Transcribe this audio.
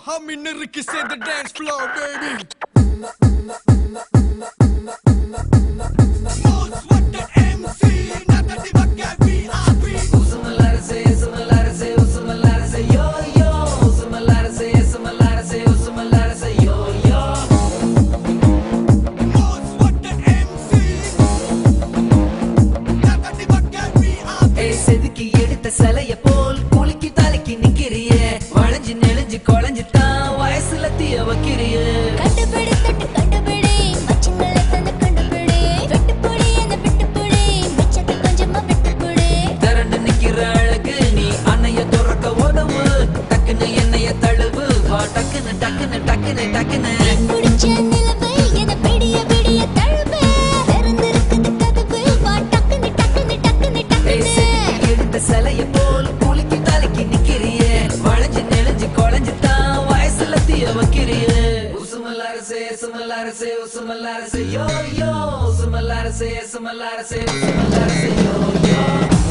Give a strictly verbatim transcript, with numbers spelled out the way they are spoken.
humming lyrics in the dance floor, baby. Most wanted M C, not a diva V I P. Usumalarase, Usumalarase, Usumalarase, yo yo. Usumalarase, Usumalarase, Usumalarase, yo yo. Most wanted M C, not a diva V I P. Hey, sediki edutha salaya pol kulikki taliki nikiriye valanji nelinji kolanji ta vayasula thiya vakiriye கண்டுபிடி தட்டு கண்டுபிடி மச்சங்கள தந்த கண்டுபிடி வெட்டுப்புடி என்ன வெட்டுப்புடி மிச்சத்தை கொஞ்சமா வெட்டுப்புடி திரண்டு நிக்கிற அழகு நீ அன்னைய துறக்க உதவு டக்குன்னு என்னைய தழுவு வா டக்குன்னு டக்குன்னு டக்குன்னு டக்குன்னு குடிச்ச நிலவை என்ன பிடிய பிடிய தழுவு திறந்திருக்குது கதவு வா டக்குன்னு டக்குன்னு டக்குன்னு டக்குன்னு எடுத்த சிலைய போல் குலுக்கி தலைக்கு நிக்கிறியே வளைஞ்சு நெளிஞ்சு குழஞ்சு தான் வயசுல தீய வைக்கிறியே உசுமலாரசே சுமலாரசே உசுமலாரசே யோ யோ உசுமலாரசே சுமலாரசே உசுமலாரசே யோ யோ